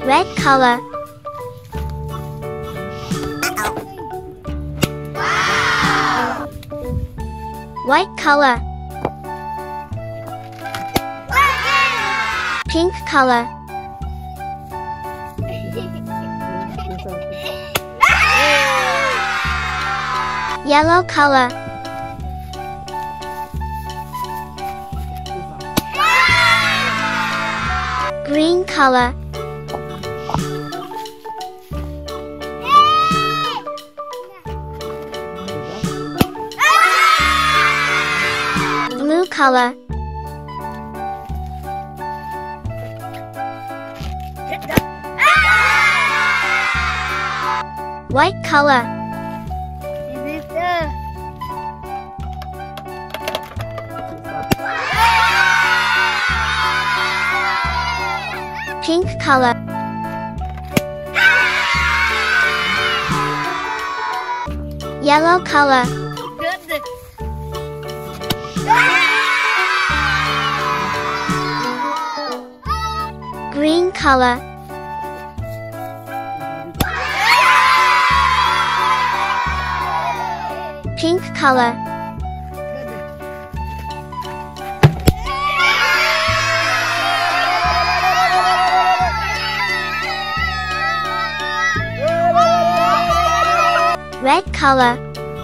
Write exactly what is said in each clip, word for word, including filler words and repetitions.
Red color. Wow! White color. Pink color. Yellow color. Green color. Blue color. White color. Pink color. Yellow color. Green color. Pink color. Red color.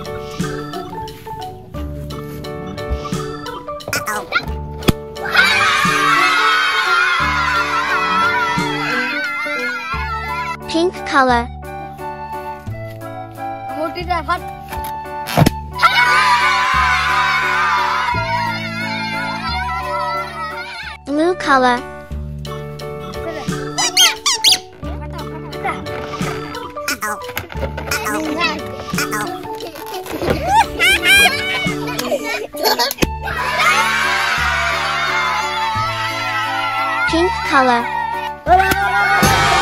Pink color. Blue color. Pink color.